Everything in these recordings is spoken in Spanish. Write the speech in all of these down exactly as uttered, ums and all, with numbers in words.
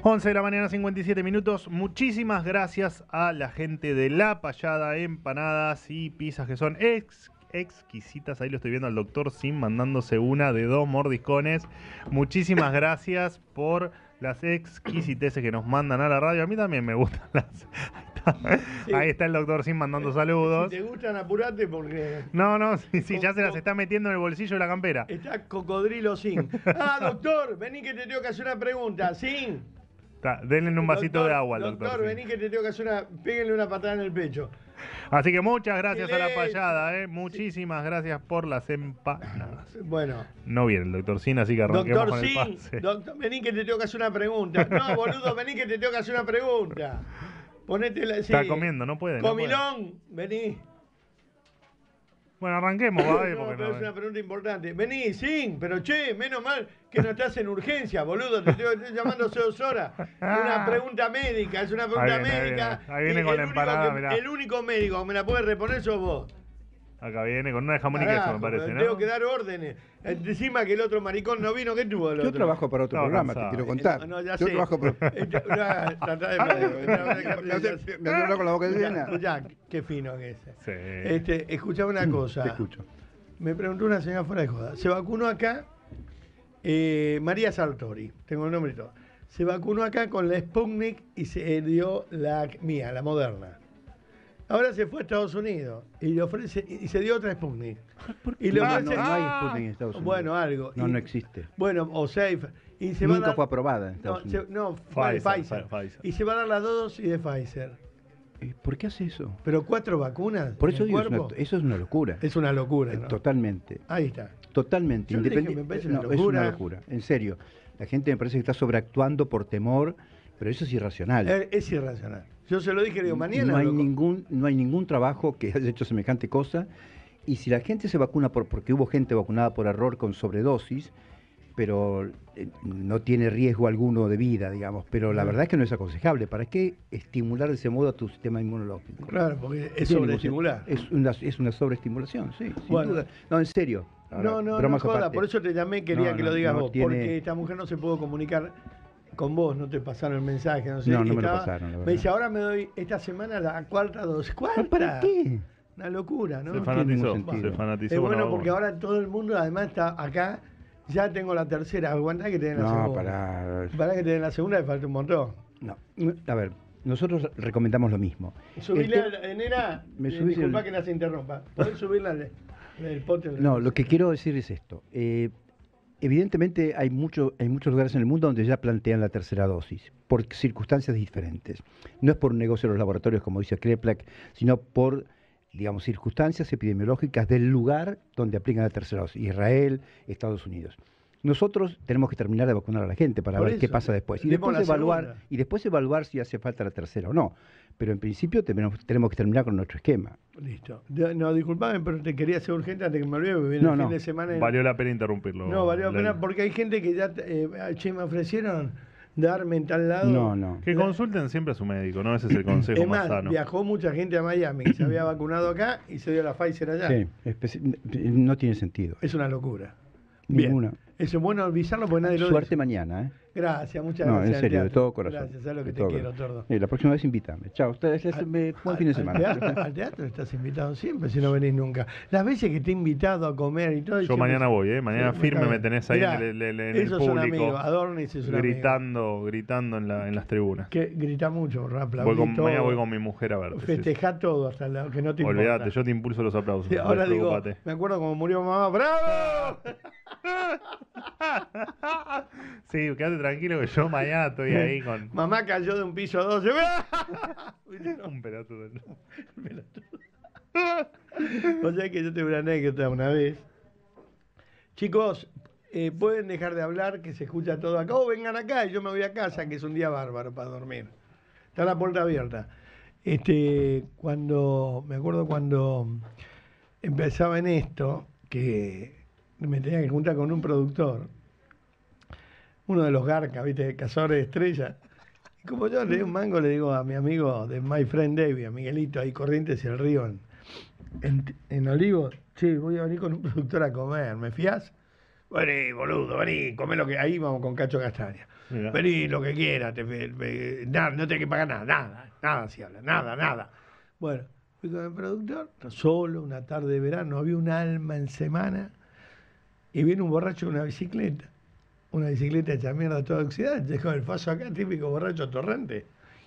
once de la mañana, cincuenta y siete minutos. Muchísimas gracias a la gente de La Payada, empanadas y pizzas que son ex, exquisitas. Ahí lo estoy viendo al doctor Sim mandándose una de dos mordiscones. Muchísimas gracias por las exquisiteces que nos mandan a la radio. A mí también me gustan las... Ahí está, sí. Ahí está el doctor Sim mandando saludos. Si te gustan, apurate porque... No, no, sí, sí, ya se las está metiendo en el bolsillo de la campera. Está Cocodrilo Sim. Ah, doctor, vení que te tengo que hacer una pregunta. Sim. Denle un vasito doctor, de agua al doctor. Doctor, vení que te tengo que hacer una... Péguenle una patada en el pecho. Así que muchas gracias a La Payada, ¿eh? Muchísimas gracias por las empanadas. Bueno. No viene el doctor Sin, así que arranquemos doctor con Sin, el pase. Doctor, vení que te tengo que hacer una pregunta. No, boludo, vení que te tengo que hacer una pregunta. Ponete la... Sí. Está comiendo, no puede. Comilón, no puede. Vení. Bueno, arranquemos, va, no, porque pero no, es una pregunta importante. Vení, Sin, pero che, menos mal que no estás en urgencia, boludo. Te estoy, estoy llamando hace dos horas. Es una pregunta médica, es una pregunta ahí viene, médica. Ahí viene, ahí viene con la empanada, que, mirá. El único médico que me la puede reponer sos vos. Acá viene con una de jamón Carajo, y queso, me parece, ¿no? Tengo que dar órdenes. Encima que el otro maricón no vino, ¿qué tuvo el otro? Yo trabajo para otro no, programa, cansado. te quiero contar. No, no, ya Yo sé. trabajo para... Me hablo con la boca llena. Escuchá, qué fino que es. Sí. Este, escuchá una cosa. Te escucho. Me preguntó una señora fuera de joda. Se vacunó acá eh, María Sartori, tengo el nombre y todo. Se vacunó acá con la Sputnik y se dio la mía, la Moderna. Ahora se fue a Estados Unidos y le ofrece y se dio otra Sputnik. Y le ofrece, no, no, no hay Sputnik en Estados Unidos. Bueno, algo. No, y, no existe. Bueno, o Safe. Y se Nunca va a dar, fue aprobada en Estados no, Unidos. Se, no, Pfizer, Pfizer, Pfizer. Y se va a dar las dos dosis de Pfizer. ¿Por qué hace eso? Pero cuatro vacunas. Por eso en el digo, es una, cuerpo, eso es una locura. es una locura, ¿no? Totalmente. Ahí está. Totalmente. Yo le dije, Independe- me parece no, una es locura. una locura. En serio. La gente me parece que está sobreactuando por temor, pero eso es irracional. Es, es irracional. Yo se lo dije, le digo, mañana. no hay loco. ningún no hay ningún trabajo que haya hecho semejante cosa, y si la gente se vacuna por porque hubo gente vacunada por error con sobredosis, pero eh, no tiene riesgo alguno de vida, digamos, pero la verdad es que no es aconsejable. ¿Para qué estimular de ese modo a tu sistema inmunológico? Claro, porque es No tiene sobreestimular. ningún- Es una, es una sobreestimulación, sí, sin Bueno. duda. No, en serio. Ahora, No, no, no bromas joda, aparte. por eso te llamé, quería No, que no, lo digas no vos, tiene- porque esta mujer no se pudo comunicar con vos, no te pasaron el mensaje, no sé. No, no y me lo pasaron, la Me verdad. dice, ahora me doy esta semana la cuarta dosis. ¿Cuánta? ¿Para qué? Una locura, ¿no? Se tiene fanatizó, ningún se sentido. fanatizó. Es con la bueno vacuna. porque ahora todo el mundo además está acá, ya tengo la tercera, aguantá que te den la No, segunda. para... Para que te den la segunda, me falta un montón. No. A ver, nosotros recomendamos lo mismo. Subirle, El te- a la- nena, me eh, subís disculpa el- que la se interrumpa. ¿Podés subirla al el pote? No, lo que quiero decir es esto. Eh, evidentemente hay, mucho, hay muchos lugares en el mundo donde ya plantean la tercera dosis, por circunstancias diferentes. No es por un negocio de los laboratorios, como dice Kreplak, sino por, digamos, circunstancias epidemiológicas del lugar donde aplican la tercera dosis. Israel, Estados Unidos. Nosotros tenemos que terminar de vacunar a la gente para Por ver qué eso, pasa después. Y demos después, la evaluar, segunda. y después evaluar si hace falta la tercera o no. Pero en principio tenemos, tenemos que terminar con nuestro esquema. Listo. De- No, disculpame, pero te quería hacer urgente antes que me olvide, porque viene No, el no. fin de semana. en- Valió la pena interrumpirlo. No, valió la Le- pena porque hay gente que ya, eh, che, me ofrecieron darme en tal lado. No, no. Que consulten siempre a su médico, ¿no? Ese es el consejo Es más más, sano. viajó mucha gente a Miami que se había vacunado acá y se dio la Pfizer allá. Sí, especi- no tiene sentido. Es una locura. Ninguna. Bien. Eso es bueno avisarlo porque nadie lo Suerte dice. mañana, ¿eh? Gracias, muchas No, gracias. en serio, de teatro. todo corazón. Gracias, sabes lo que de te todo quiero, corazón. Tordo. Eh, la próxima vez invítame. Chao, ustedes les- Al- me- buen al- fin de al semana. teatro, al teatro estás invitado siempre, si no venís nunca. Las veces que te he invitado a comer y todo. Yo siempre- mañana voy, ¿eh? Mañana Sí, firme está me bien. tenés ahí Mirá, en el, el- en el esos son público. amigos, Adornis es un amigo. gritando, gritando en, la, en las tribunas. Que grita mucho, aplaudí Voy con, todo, mañana voy con mi mujer a verte. sí, sí. festejá todo hasta lo que no te importa. Olvídate, yo te impulso los aplausos. Sí, ahora digo, despreocupate. me acuerdo cuando murió mamá, ¡bravo! Sí, quédate tranquilo que yo mañana estoy ahí con Mamá cayó de un piso doce. un pelotudo. O sea que yo tengo una anécdota una vez. Chicos, eh, pueden dejar de hablar, que se escucha todo acá, o vengan acá y yo me voy a casa, que es un día bárbaro para dormir. Está la puerta abierta. Este, cuando, me acuerdo cuando empezaba en esto, que me tenía que juntar con un productor, uno de los Garcas, ¿viste? Cazadores de estrellas. Y como yo le di un mango, le digo a mi amigo de My Friend David, a Miguelito, ahí Corrientes y el Río, en, en, en Olivos, che, voy a venir con un productor a comer, ¿me fías? vení, boludo, vení, comé lo que... Ahí vamos con Cacho Castaña. Mirá. Vení, lo que quieras, te, te- te- nada, no tenés que pagar nada, nada, nada si habla, nada, nada. Bueno, fui con el productor, solo, una tarde de verano, no había un alma en semana, y viene un borracho con una bicicleta, una bicicleta hecha mierda toda oxidada, dejó el paso acá, típico borracho torrente.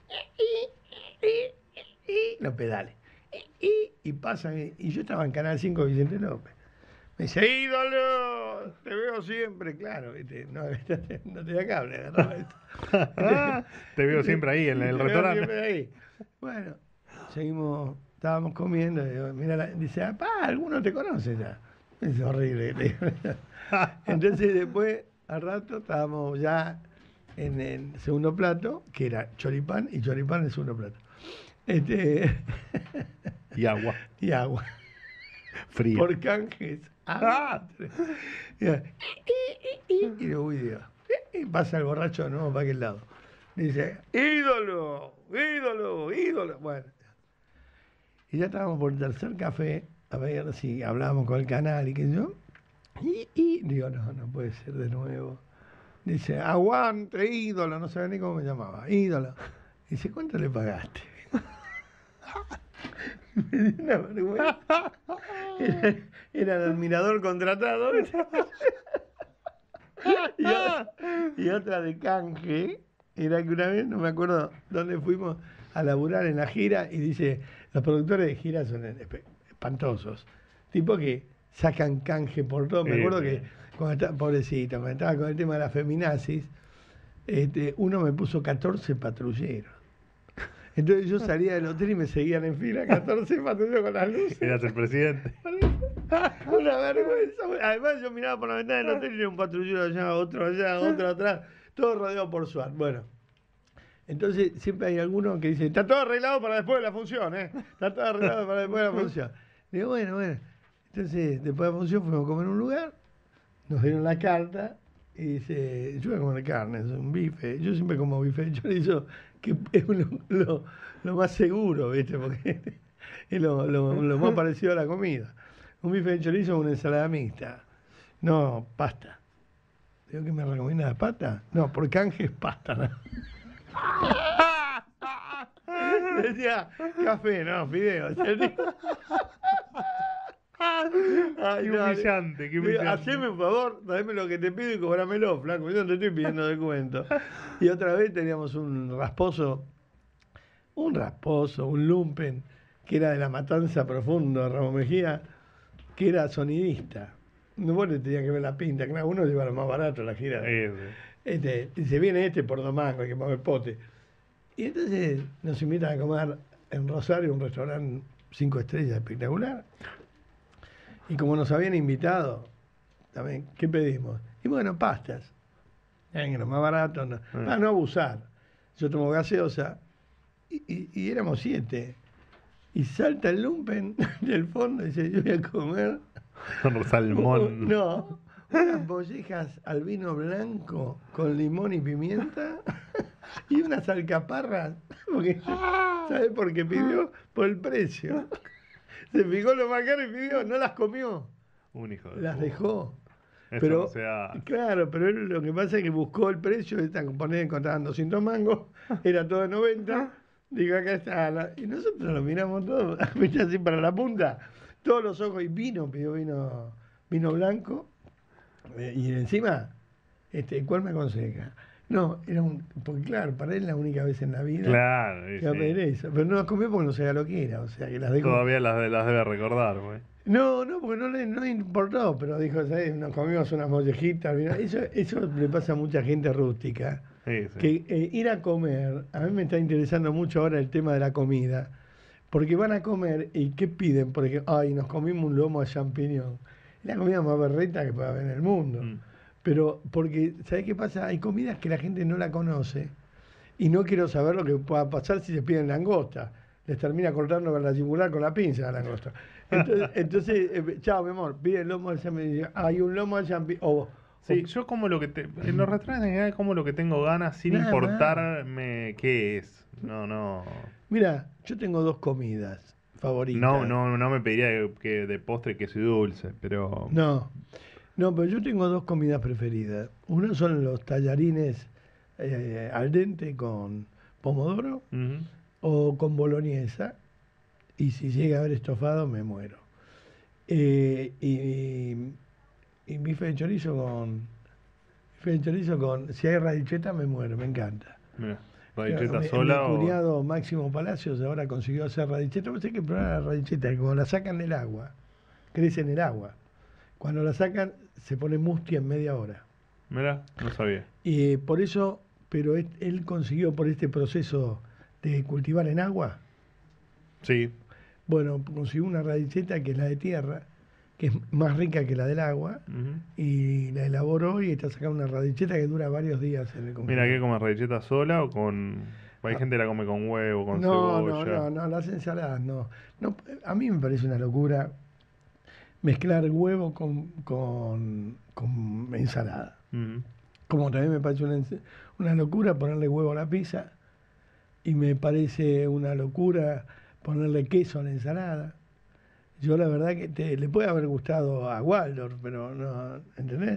Los pedales. Y, y pasan, y, y yo estaba en Canal cinco Vicente López. Me dice, ídolo, te veo siempre, claro, ¿viste? No, no te da cable, agarraba esto. Te veo siempre ahí en el Te veo restaurante. siempre ahí. Bueno, seguimos, estábamos comiendo, y digo, mira, la- dice, papá, alguno te conoce ya. Es horrible. le digo. Entonces después, al rato, estábamos ya en el segundo plato, que era choripán, y choripán en el segundo plato. Este, Y agua. y agua. Fría. Por canjes. Ah, y, y digo, uy, Dios. Y pasa el borracho de nuevo para aquel lado. Dice, ídolo, ídolo, ídolo. Bueno. Y ya estábamos por el tercer café, a ver si hablábamos con el canal y qué sé yo. Y, y digo, no, no puede ser de nuevo. Dice, aguante, ídolo, no sabía ni cómo me llamaba, ídolo. Dice, ¿cuánto le pagaste? Me dio una vergüenza. Era, era el admirador contratado. y, otra, y otra de canje, era que una vez, no me acuerdo dónde fuimos a laburar en la gira, y dice, los productores de gira son espe- espantosos. Tipo que sacan canje por todo. Me Sí, acuerdo sí. que, cuando estaba, pobrecito, cuando estaba con el tema de la feminazis, este, uno me puso catorce patrulleros. Entonces yo salía del hotel y me seguían en fila catorce patrulleros con las luces. Eras el presidente. Una vergüenza. Además yo miraba por la ventana del hotel y era un patrullero allá, otro allá, otro atrás, todo rodeado por SWAT. Bueno, entonces siempre hay alguno que dice, está todo arreglado para después de la función, ¿eh? Está todo arreglado para después de la función. Digo, bueno, bueno. Entonces, después de la función fuimos a comer en un lugar, nos dieron la carta y dice, yo voy a comer carne, es un bife. Yo siempre como bife de chorizo, que es lo, lo- lo más seguro, ¿viste? Porque es lo, lo- lo más parecido a la comida. Un bife de chorizo con una ensalada mixta. No, pasta. Digo, ¿que me recomiendas pasta? No, por canje es pasta, ¿no? Decía, café, no, fideos. Ay, Qué no, humillante, qué digo, humillante. haceme un favor, dame lo que te pido y cobrámelo, flaco. Yo no te estoy pidiendo descuento. Y otra vez teníamos un rasposo, un rasposo, un lumpen, que era de la Matanza Profundo, Ramón Mejía, que era sonidista. No, vos le tenías que ver la pinta, claro, uno lleva lo más barato a la gira. Sí, sí. Este, dice, viene este por dos mangos, hay que mover pote. Y entonces nos invitan a comer en Rosario, un restaurante cinco estrellas espectacular. Y como nos habían invitado, también, ¿qué pedimos? Y bueno, pastas. Eh, que lo más barato, no, Mm. para no abusar. Yo tomo gaseosa y, y, y éramos siete. Y salta el lumpen del fondo y dice, yo voy a comer Salmón. no, unas mollejas al vino blanco con limón y pimienta y unas alcaparras. Porque, ¿sabes por qué pidió? Por el precio. Se fijó lo más caro y pidió, no las comió, Un hijo de las puta. dejó. Eso Pero, no se hace. claro, pero él lo que pasa es que buscó el precio, esta componente encontraban doscientos mangos, era todo de noventa, digo, acá está, la- y nosotros lo miramos todo, viste así para la punta, todos los ojos, y vino, pidió vino, vino blanco, eh, y encima, este, ¿cuál me aconseja? No, era un, porque claro, para él la única vez en la vida Claro, sí, que va a pedir sí. eso, pero no las comió porque no sabía lo que era, o sea, que las dejó. Todavía las, las debe recordar, güey. No, no, porque no le no le importó, pero dijo, ¿sabes? Nos comimos unas mollejitas. Mirá, Eso, eso le pasa a mucha gente rústica. Sí, sí. Que eh, ir a comer, a mí me está interesando mucho ahora el tema de la comida, porque van a comer y ¿qué piden? Por ejemplo, ay, nos comimos un lomo de champiñón. Es la comida más berreta que puede haber en el mundo. Mm. Pero, porque, ¿sabes qué pasa? Hay comidas que la gente no la conoce y no quiero saber lo que pueda pasar si se piden langosta. Les termina cortando con la yugular con la pinza la langosta. Entonces, entonces eh, chao, mi amor, pide el lomo de champiñón. Hay un lomo de champiñón. O, Sí, yo como lo que te, en los restaurantes en general como lo que tengo ganas sin Nada importarme qué es. No, no. mira, yo tengo dos comidas favoritas. No, no, no me pediría que, que de postre queso y dulce, pero No. No, pero yo tengo dos comidas preferidas. Uno son los tallarines eh, al dente con pomodoro Ujú. o con boloñesa. Y si llega a haber estofado, me muero. Eh, y, y bife de chorizo con... Bife de chorizo con... Si hay radicheta, me muero, me encanta. Mira, radicheta Mi- sola Mi o... cuñado Máximo Palacios ahora consiguió hacer radicheta. Vos tenés que probar la radicheta, que cuando la sacan del agua, crece en el agua. Cuando la sacan, se pone mustia en media hora. Mira, no sabía. Y por eso, pero él, él consiguió por este proceso de cultivar en agua, Sí. bueno, consiguió una radicheta que es la de tierra, que es más rica que la del agua, Ujú. y la elaboró y está sacando una radicheta que dura varios días en el Mira, congelador. ¿qué comes? ¿Radicheta sola o con...? Hay Ah. gente que la come con huevo, con No, no, cebolla. no, no, las ensaladas no. no. A mí me parece una locura mezclar huevo con, con, con ensalada. Ujú. Como también me parece una, ens- una locura ponerle huevo a la pizza. Y me parece una locura ponerle queso a la ensalada. Yo la verdad que te- le puede haber gustado a Waldorf, pero no, ¿entendés?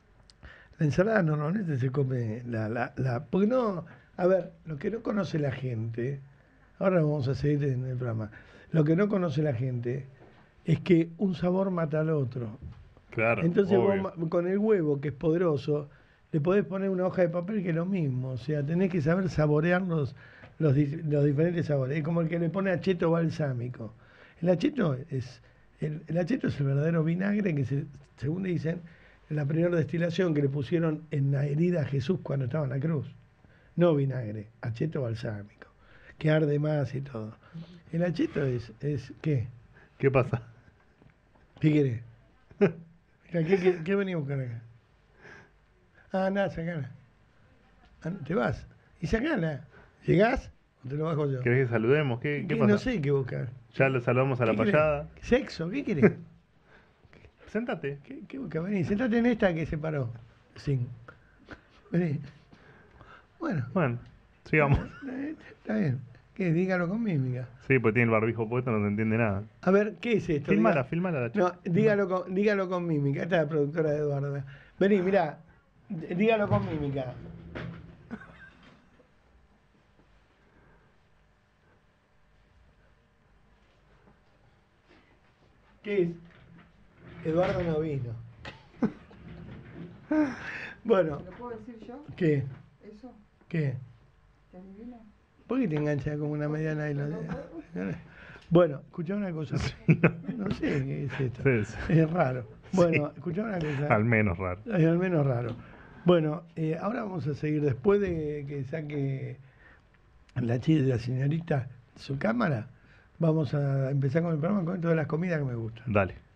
La ensalada normalmente se come la, la, la... Porque no, a ver, lo que no conoce la gente, ahora vamos a seguir en el programa, lo que no conoce la gente es que un sabor mata al otro. Claro, Entonces vos obvio. ma- con el huevo, que es poderoso, le podés poner una hoja de papel que es lo mismo. O sea, tenés que saber saborear los, los, di- los diferentes sabores. Es como el que le pone acheto balsámico. El acheto es el, el acheto es el verdadero vinagre que, se, según dicen, en la primera destilación que le pusieron en la herida a Jesús cuando estaba en la cruz. No vinagre, acheto balsámico, que arde más y todo. El acheto es, es ¿qué? ¿Qué pasa? ¿Qué querés? ¿Qué, qué, qué venís a buscar acá? Ah, nada, sacala. Ah, no, te vas. Y sacala. ¿Llegás? ¿O te lo bajo yo? ¿Querés que saludemos? ¿Qué, qué ¿Qué? pasa? No sé qué buscar. Ya lo saludamos a la ¿Qué querés? payada. ¿Sexo? ¿Qué querés? Sentate. ¿Qué, qué buscas? Vení, sentate en esta que se paró. Sí. Vení. Bueno, Bueno, sigamos. eh, está bien. ¿Qué? Dígalo con mímica. Sí, pues tiene el barbijo puesto, no se entiende nada. A ver, ¿qué es esto? Filmala, Diga- filmala la No, chica. dígalo con, dígalo con mímica. Esta es la productora de Eduardo. Vení, mirá. D- Dígalo con mímica. ¿Qué es? Eduardo no vino. Bueno, ¿Lo puedo decir yo? ¿qué? ¿Eso? ¿Qué? ¿Te adivina? ¿Por qué te enganchas como una mediana y lo Bueno, escuchá una cosa. No sé qué es esto. Sí, sí. Es raro. Bueno, escuchá una cosa. Al menos raro. Es al menos raro. Bueno, eh, ahora vamos a seguir. Después de que saque la chica, la señorita, su cámara, vamos a empezar con el programa con esto de las comidas que me gustan. Dale.